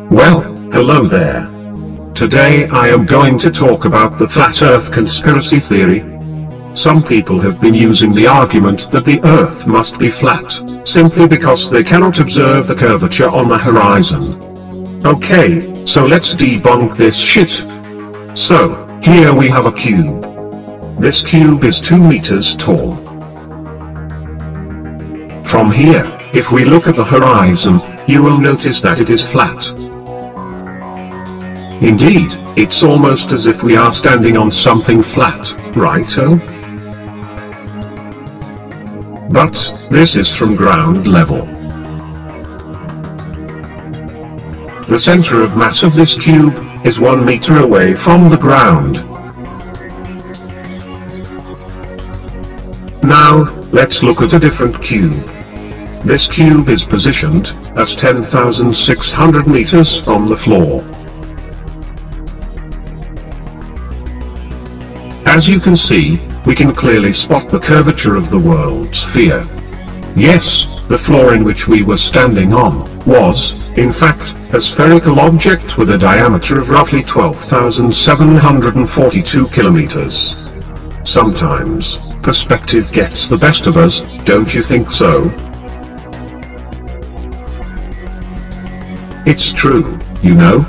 Well, hello there. Today I am going to talk about the flat earth conspiracy theory. Some people have been using the argument that the earth must be flat, simply because they cannot observe the curvature on the horizon. Okay, so let's debunk this shit. So, here we have a cube. This cube is 2 meters tall. From here, if we look at the horizon, you will notice that it is flat. Indeed, it's almost as if we are standing on something flat, righto? But, this is from ground level. The center of mass of this cube is 1 meter away from the ground. Now, let's look at a different cube. This cube is positioned at 10,600 meters from the floor. As you can see, we can clearly spot the curvature of the world sphere. Yes, the floor in which we were standing on was, in fact, a spherical object with a diameter of roughly 12,742 kilometers. Sometimes, perspective gets the best of us, don't you think so? It's true, you know.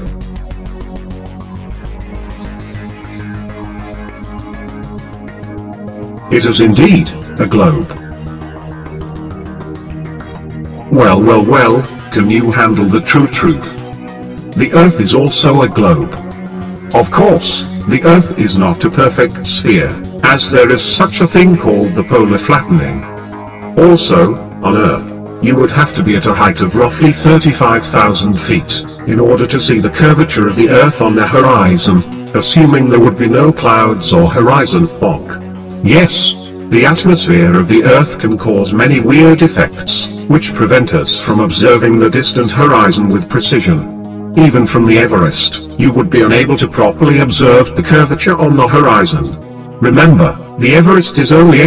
It is indeed a globe. Well, can you handle the true truth? The Earth is also a globe. Of course, the Earth is not a perfect sphere, as there is such a thing called the polar flattening. Also, on Earth, you would have to be at a height of roughly 35,000 feet, in order to see the curvature of the Earth on the horizon, assuming there would be no clouds or horizon fog. Yes, the atmosphere of the Earth can cause many weird effects, which prevent us from observing the distant horizon with precision. Even from the Everest, you would be unable to properly observe the curvature on the horizon. Remember, the Everest is only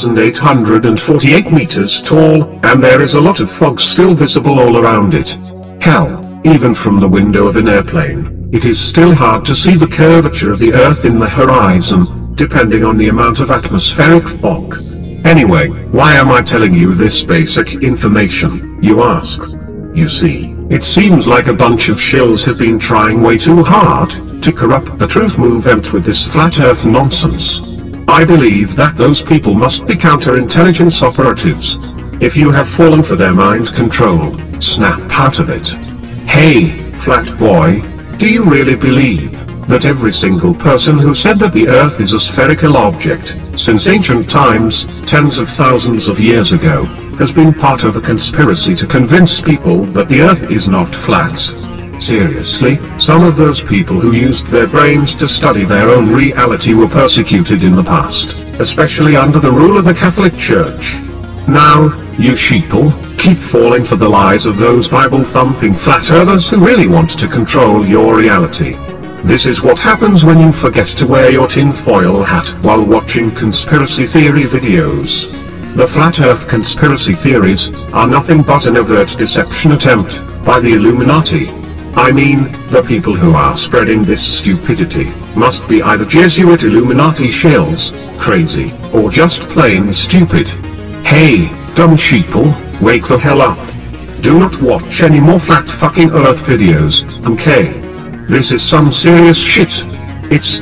8,848 meters tall, and there is a lot of fog still visible all around it. Hell, even from the window of an airplane, it is still hard to see the curvature of the Earth in the horizon, depending on the amount of atmospheric fog. Anyway, why am I telling you this basic information, you ask? You see, it seems like a bunch of shills have been trying way too hard to corrupt the truth movement with this flat earth nonsense. I believe that those people must be counterintelligence operatives. If you have fallen for their mind control, snap out of it. Hey, flat boy, do you really believe that every single person who said that the Earth is a spherical object, since ancient times, tens of thousands of years ago, has been part of a conspiracy to convince people that the Earth is not flat? Seriously, some of those people who used their brains to study their own reality were persecuted in the past, especially under the rule of the Catholic Church. Now, you sheeple, keep falling for the lies of those Bible-thumping flat earthers who really want to control your reality. This is what happens when you forget to wear your tinfoil hat while watching conspiracy theory videos. The flat earth conspiracy theories are nothing but an overt deception attempt by the Illuminati. I mean, the people who are spreading this stupidity must be either Jesuit Illuminati shills, crazy, or just plain stupid. Hey, dumb sheeple, wake the hell up. Do not watch any more flat fucking earth videos, okay? This is some serious shit. It's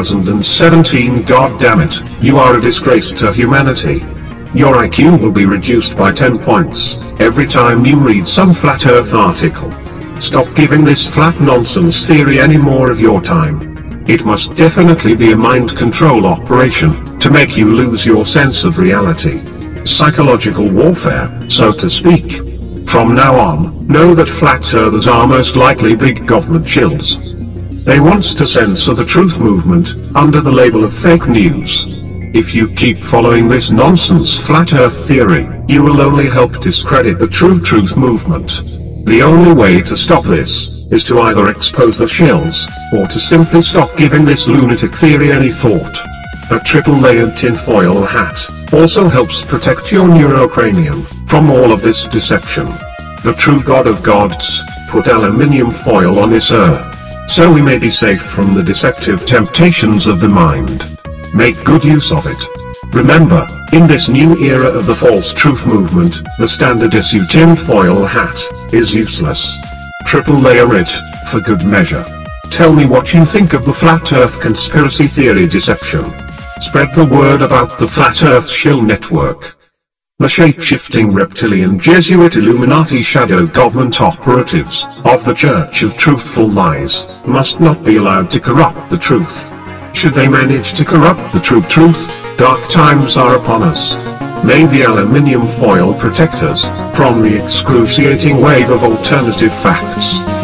2017, goddammit, you are a disgrace to humanity. Your IQ will be reduced by 10 points every time you read some flat earth article. Stop giving this flat nonsense theory any more of your time. It must definitely be a mind control operation to make you lose your sense of reality. Psychological warfare, so to speak. From now on, know that flat earthers are most likely big government shills. They want to censor the truth movement under the label of fake news. If you keep following this nonsense flat earth theory, you will only help discredit the true truth movement. The only way to stop this is to either expose the shills, or to simply stop giving this lunatic theory any thought. A triple-layered tinfoil hat also helps protect your neurocranium from all of this deception. The true God of gods put aluminium foil on this earth, so we may be safe from the deceptive temptations of the mind. Make good use of it. Remember, in this new era of the false truth movement, the standard issue tinfoil hat is useless. Triple layer it, for good measure. Tell me what you think of the flat earth conspiracy theory deception. Spread the word about the flat earth shill network. The shape-shifting reptilian Jesuit Illuminati shadow government operatives of the Church of Truthful Lies must not be allowed to corrupt the truth. Should they manage to corrupt the true truth, dark times are upon us. May the aluminium foil protect us from the excruciating wave of alternative facts.